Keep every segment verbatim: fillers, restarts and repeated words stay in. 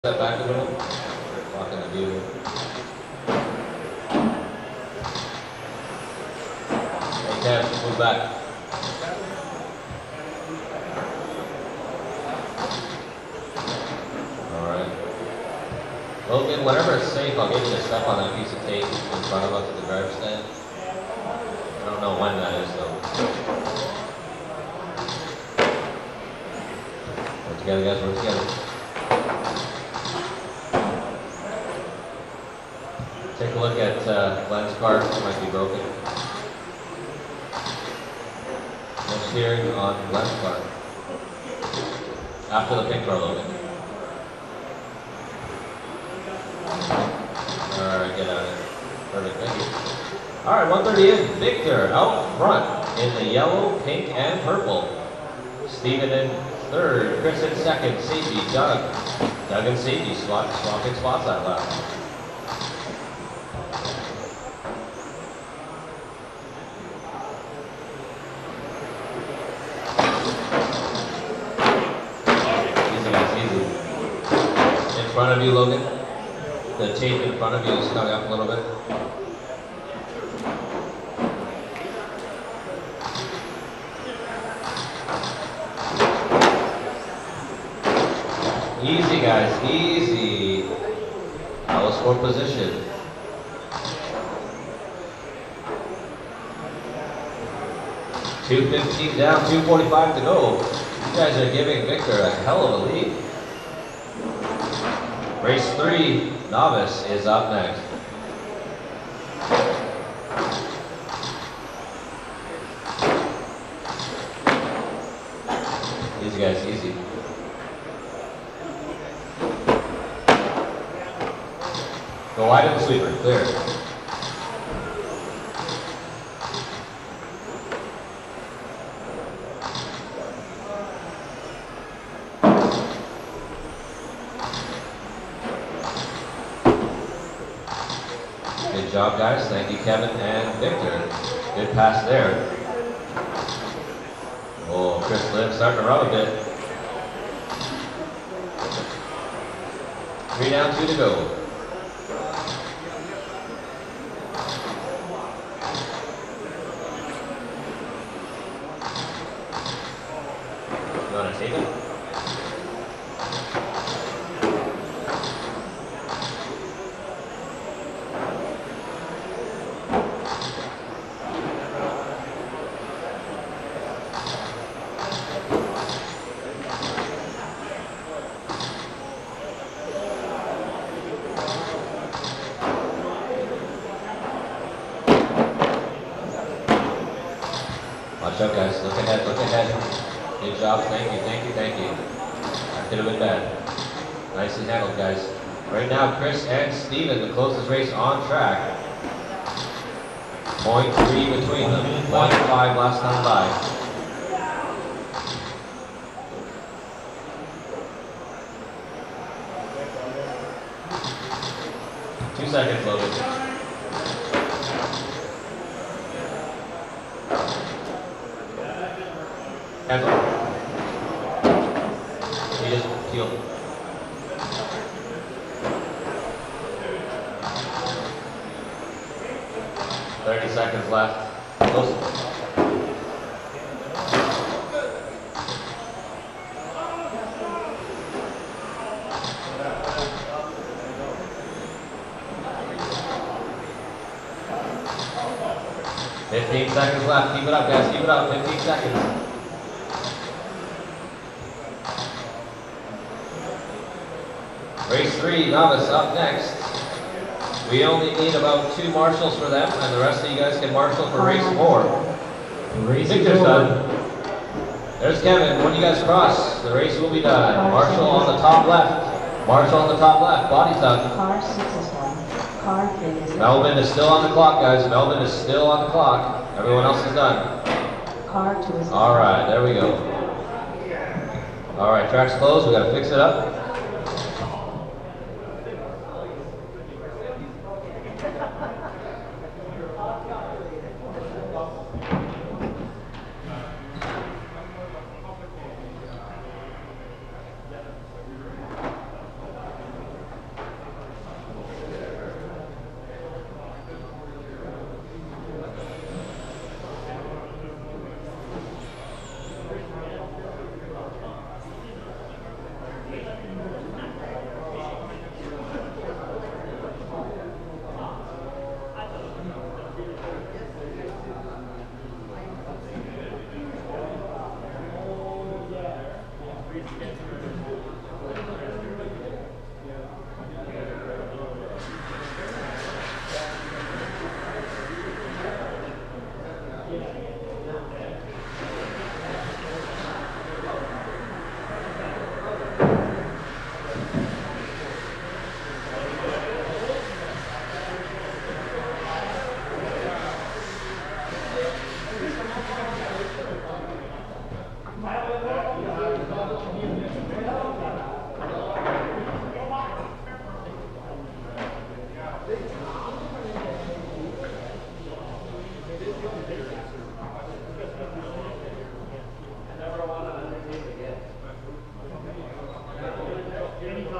Step back a little. Blocking the view. Hey, Kev, move back. Alright. Logan, whenever it's safe, I'll get you to step on that piece of tape in front of us at the driver's stand. I don't know when that is, though. Work together, guys, work together. Take a look at uh, Glenn's car, it might be broken. No steering on Glenn's car. After the pink car, Logan. Alright, get out of it. Perfect, thank you. Alright, one thirty in, Victor out front in the yellow, pink, and purple. Steven in third, Chris in second, safety, Doug. Doug and safety, swap, swapping spots that lap. In front of you, Logan. The tape in front of you is coming up a little bit. Easy, guys, easy. That was for position. two fifteen down, two forty-five to go. You guys are giving Victor a hell of a lead. Race three, novice, is up next. Easy, guys, easy. Go wide of the sweeper, clear. Good job, guys. Thank you, Kevin and Victor. Good pass there. Oh, Chris Liv starting to run a bit. Three down, two to go. You want to take it? Watch out, guys. Look ahead, look ahead. Good job. Thank you, thank you, thank you. That could have been bad. Nicely handled, guys. Right now, Chris and Steven, the closest race on track. point three between them. point five last time by. Two seconds, Logan. Hands off. He just peeled. Thirty seconds left. Close. Fifteen seconds left. Keep it up, guys. Keep it up. Fifteen seconds. Race three, novice, up next. We only need about two marshals for them, and the rest of you guys can marshal for race four. Victor's done. There's Kevin. When you guys cross, the race will be done. Marshal on the top left. Marshal on the top left. Body's done. Car six is done. Car three is done. Melvin is still on the clock, guys. Melvin is still on the clock. Everyone else is done. Car two is done. All right, there we go. All right, track's closed. We got to fix it up.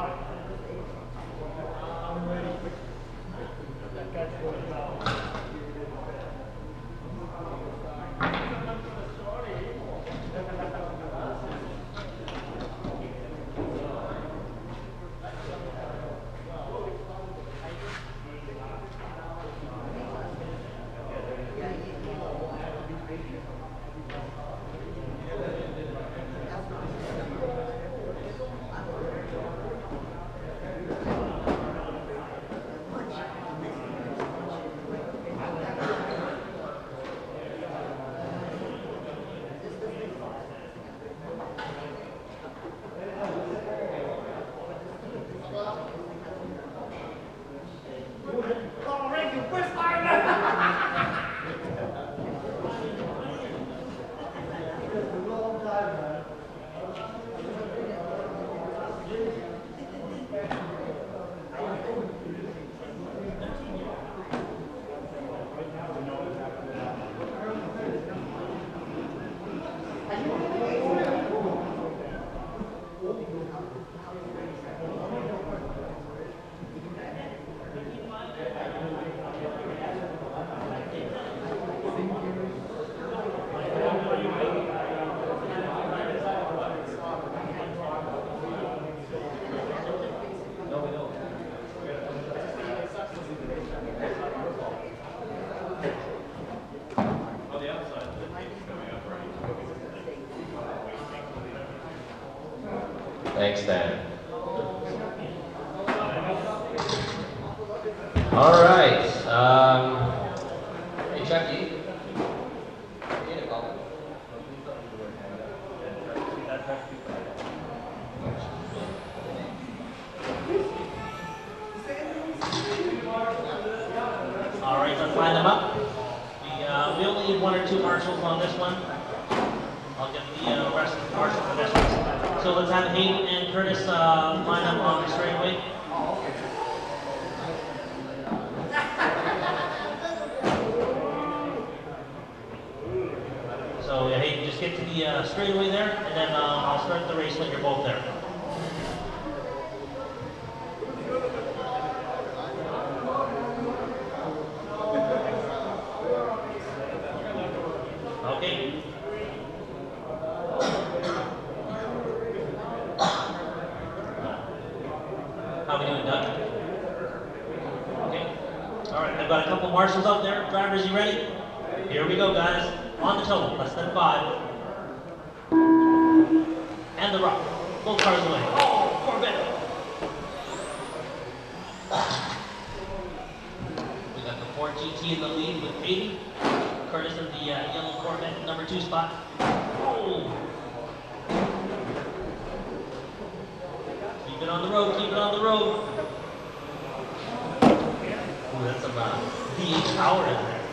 Thanks, Dan. All right. Um, hey, Chucky. Need a call. All right, let's line them up. We, uh, we only need one or two marshals on this one. I'll get the uh, rest of the marshals for this one. So let's have Hayden and Curtis uh, line up on the straightaway. So yeah, Hayden, just get to the uh, straightaway there, and then uh, I'll start the race when you're both there. Okay. How we doing, Doug? Okay. All right, I've got a couple marshals out there. Drivers, you ready? Here we go, guys. On the total, less than five. And the rock. Both cars away. Oh, Corvette. We got the Ford G T in the lead with eighty. Curtis in the uh, yellow Corvette, number two spot. Oh. Keep it on the road, keep it on the road. Ooh, that's some uh, V eight power in there.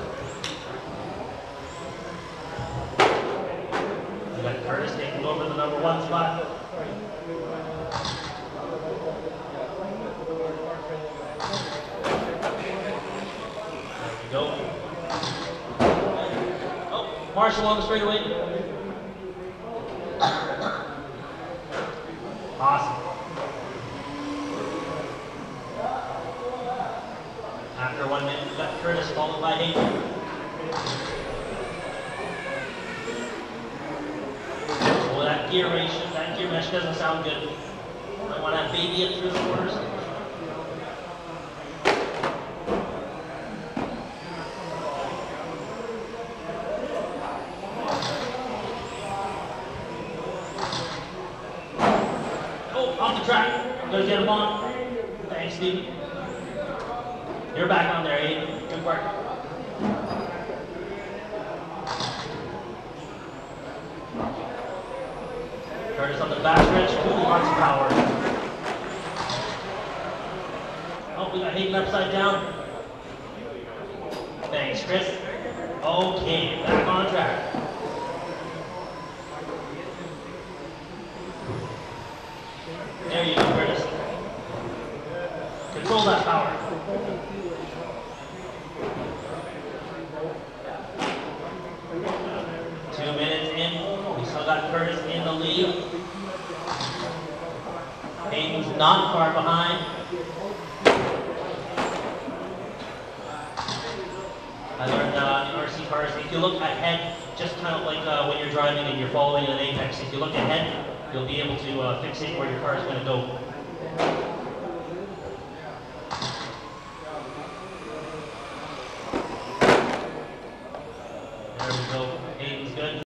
We got Curtis taking over the number one spot. There we go. Oh, Marshall on the straightaway. Awesome. After one minute, we've got Curtis followed by Hayden. Oh, that gear ratio, that gear mesh doesn't sound good. I want that baby up through the corners. Oh, off the track. I'm gonna get him on. Thanks, Steve. You're back on there, Aiden. Good work. Curtis on the back stretch, really lots of power. Oh, we got Hayden upside down. Thanks, Chris. Okay, back on track. There you go, Curtis. Control that power. Two minutes in. We still got Curtis in the lead. Hayden's not far behind. I learned uh, in R C cars, if you look ahead, just kind of like uh, when you're driving and you're following an apex, if you look ahead, you'll be able to uh, fixate where your car is going to go.